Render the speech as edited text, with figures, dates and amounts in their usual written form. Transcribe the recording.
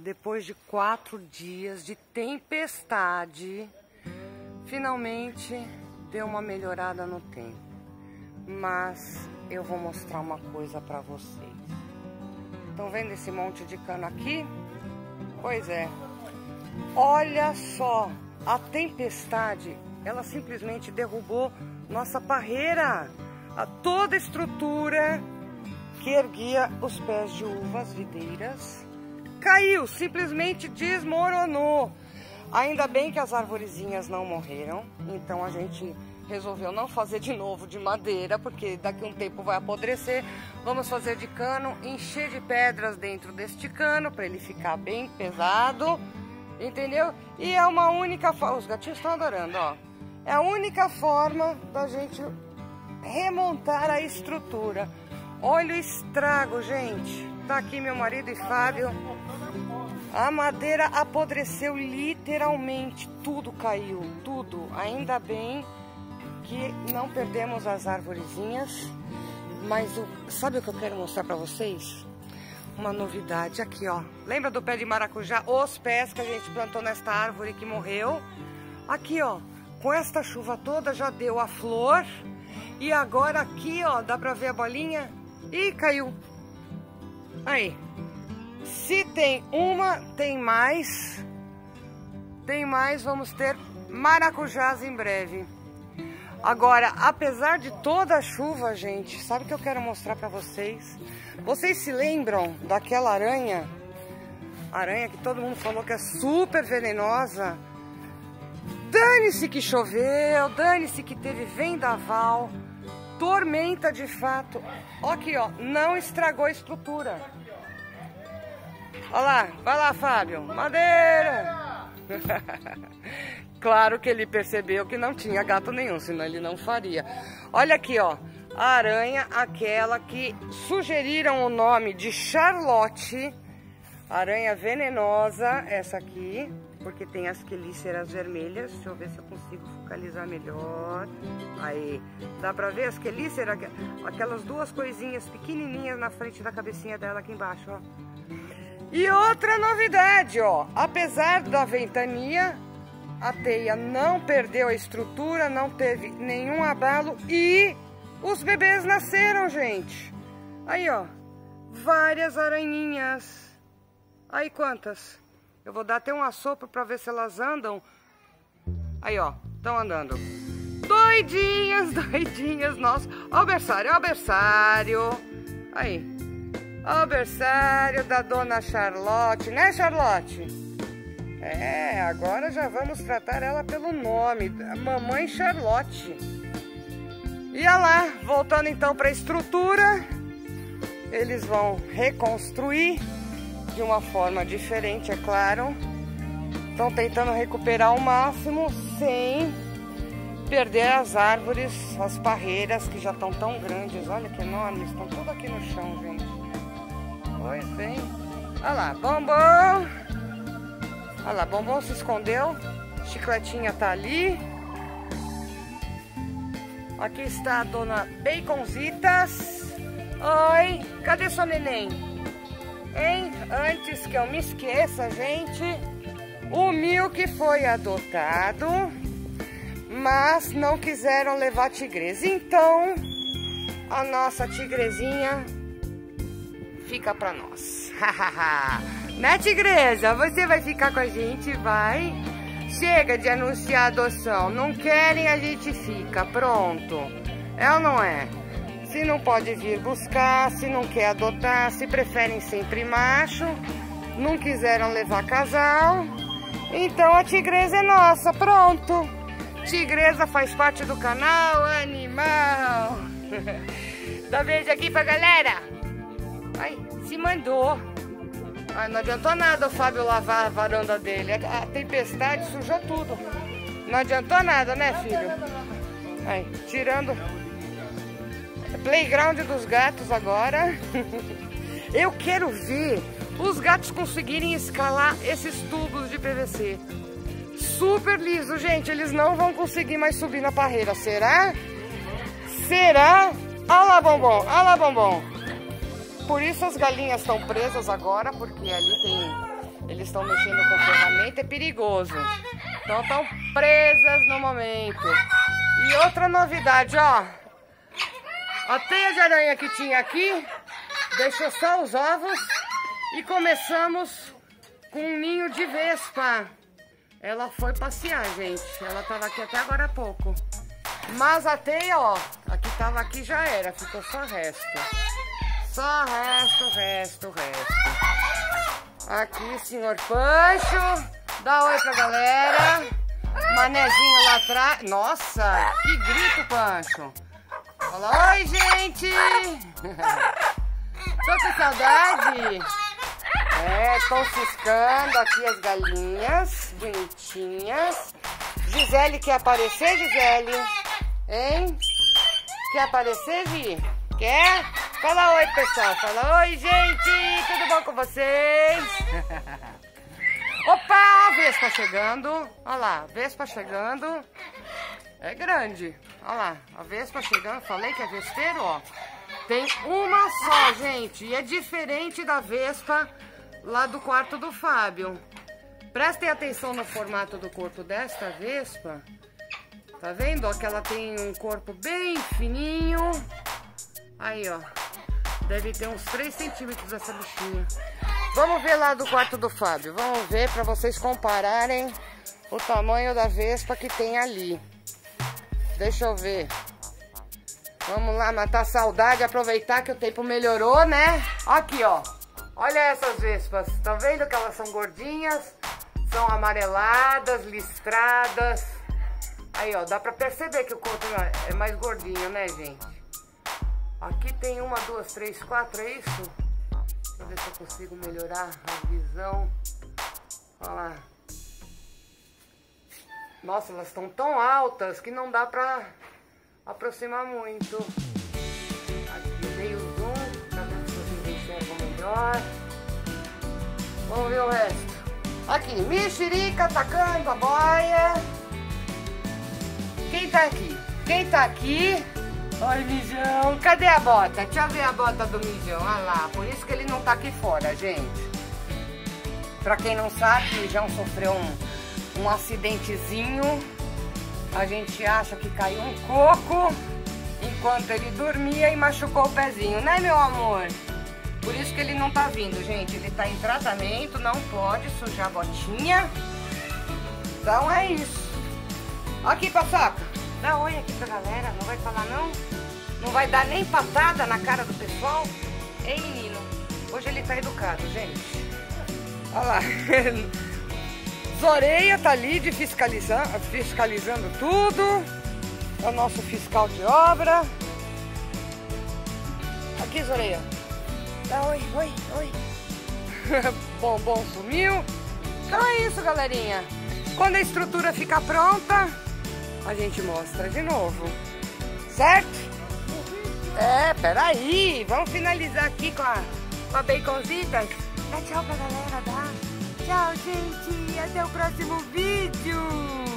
depois de 4 dias de tempestade, finalmente deu uma melhorada no tempo. Mas eu vou mostrar uma coisa pra vocês. Estão vendo esse monte de cano aqui? Pois é. Olha só, a tempestade, ela simplesmente derrubou nossa parreira. Toda a estrutura que erguia os pés de uvas, videiras, caiu, simplesmente desmoronou. Ainda bem que as arvorezinhas não morreram, então a gente resolveu não fazer de novo de madeira, porque daqui a um tempo vai apodrecer. Vamos fazer de cano, encher de pedras dentro deste cano, para ele ficar bem pesado, entendeu? E é uma única forma, os gatinhos estão adorando, ó. É a única forma da gente remontar a estrutura. Olha o estrago, gente. Tá aqui meu marido e Fábio. A madeira apodreceu literalmente, tudo caiu, tudo. Ainda bem que não perdemos as arvorezinhas, mas sabe o que eu quero mostrar pra vocês? Uma novidade aqui, ó. Lembra do pé de maracujá? Os pés que a gente plantou nesta árvore que morreu. Aqui, ó, com esta chuva toda já deu a flor. E agora aqui, ó, dá pra ver a bolinha? Ih, caiu. Aí. Se tem uma, tem mais. Tem mais, vamos ter maracujás em breve. Agora, apesar de toda a chuva, gente, sabe o que eu quero mostrar pra vocês? Vocês se lembram daquela aranha? Aranha que todo mundo falou que é super venenosa. Dane-se que choveu, dane-se que teve vendaval, tormenta de fato. Ó aqui, ó, não estragou a estrutura. Olha lá, vai lá, Fábio, madeira. Claro que ele percebeu que não tinha gato nenhum, senão ele não faria. Olha aqui, ó, a aranha, aquela que sugeriram o nome de Charlotte, aranha venenosa, essa aqui, porque tem as quelíceras vermelhas. Deixa eu ver se eu consigo focalizar melhor. Aí, dá pra ver as quelíceras, aquelas duas coisinhas pequenininhas na frente da cabecinha dela aqui embaixo, ó. E outra novidade, ó, apesar da ventania, a teia não perdeu a estrutura, não teve nenhum abalo e os bebês nasceram, gente. Aí, ó, várias aranhinhas. Aí, quantas? Eu vou dar até um assopro para ver se elas andam. Aí, ó, estão andando. Doidinhas, doidinhas, nossa. Ó o berçário, ó o berçário. Aí, ó o berçário da dona Charlotte, né, Charlotte? É, agora já vamos tratar ela pelo nome, Mamãe Charlotte. E olha lá, voltando então para a estrutura, eles vão reconstruir de uma forma diferente, é claro. Estão tentando recuperar ao máximo sem perder as árvores, as parreiras que já estão tão grandes. Olha que enormes, estão tudo aqui no chão, gente. Pois bem. Olha lá, Bombom. Olha lá, Bombom se escondeu. Chicletinha tá ali. Aqui está a dona Baconzitas. Oi, cadê sua neném? Hein? Antes que eu me esqueça, gente, o Milk foi adotado, mas não quiseram levar a tigresa. Então, a nossa tigrezinha fica pra nós. Né, tigresa? Você vai ficar com a gente, vai? Chega de anunciar adoção. Não querem, a gente fica. Pronto. É ou não é? Se não pode vir buscar, se não quer adotar, se preferem sempre macho, não quiseram levar casal, então a tigresa é nossa, pronto. Tigresa faz parte do canal Animal. Dá beijo aqui pra galera. Ai, se mandou. Ai, não adiantou nada o Fábio lavar a varanda dele, a tempestade sujou tudo. Não adiantou nada, né, filho? Ai, tirando... Playground dos gatos agora. Eu quero ver os gatos conseguirem escalar esses tubos de PVC. Super liso, gente. Eles não vão conseguir mais subir na parreira. Será? Será? Olha lá, Bombom. Olha lá, Bombom. Por isso as galinhas estão presas agora, porque ali tem Eles estão mexendo com ferramenta, é perigoso. Então estão presas no momento. E outra novidade, ó. A teia de aranha que tinha aqui, deixou só os ovos e começamos com um ninho de vespa. Ela foi passear, gente. Ela tava aqui até agora há pouco. Mas a teia, ó, a que tava aqui já era, ficou só resto. Só resto. Aqui, senhor Pancho. Dá oi pra galera. Manezinho lá atrás. Nossa, que grito, Pancho. Fala, oi, gente. Tô com saudade. Estão ciscando aqui as galinhas. Bonitinhas. Gisele quer aparecer, Gisele? Hein? Quer aparecer, Gi? Quer? Fala oi, pessoal. Fala oi, gente. Tudo bom com vocês? Opa, a Vespa chegando. Olha lá, a Vespa chegando. É grande. Olha lá, a Vespa chegando. Falei que é vespeiro, ó. Tem uma só, gente. E é diferente da Vespa lá do quarto do Fábio. Prestem atenção no formato do corpo desta Vespa. Tá vendo? Ó, que ela tem um corpo bem fininho. Aí, ó. Deve ter uns 3 centímetros essa bichinha. Vamos ver lá do quarto do Fábio. Vamos ver para vocês compararem o tamanho da Vespa que tem ali. Deixa eu ver. Vamos lá matar a saudade, aproveitar que o tempo melhorou, né? Aqui, ó. Olha essas Vespas. Tá vendo que elas são gordinhas? São amareladas, listradas. Aí, ó, dá pra perceber que o corpo é mais gordinho, né, gente? Aqui tem 1, 2, 3, 4, é isso? Deixa eu ver se eu consigo melhorar a visão. Olha lá. Nossa, elas estão tão altas que não dá pra aproximar muito. Aqui dei o zoom, pra ver se vocês enxergam melhor. Vamos ver o resto. Aqui, mexerica atacando a boia. Quem tá aqui? Quem tá aqui? Oi, Mijão. Cadê a bota? Deixa eu ver a bota do Mijão. Olha lá, por isso que ele não tá aqui fora, gente. Pra quem não sabe, o Mijão sofreu um acidentezinho. A gente acha que caiu um coco enquanto ele dormia e machucou o pezinho, né, meu amor? Por isso que ele não tá vindo, gente. Ele tá em tratamento, não pode sujar a botinha. Então é isso. Aqui, Paçoca. Dá oi aqui pra galera. Não vai falar não? Não vai dar nem patada na cara do pessoal? Ei, menino. Hoje ele tá educado, gente. Olha lá. Zoreia tá ali de fiscalizando tudo. É o nosso fiscal de obra. Aqui, Zoreia. Dá oi. Bombom sumiu. Então é isso, galerinha. Quando a estrutura ficar pronta, a gente mostra de novo. Certo? Peraí. Vamos finalizar aqui com a baconzitas. Dá tchau pra galera, dá. Tchau, gente. Até o próximo vídeo.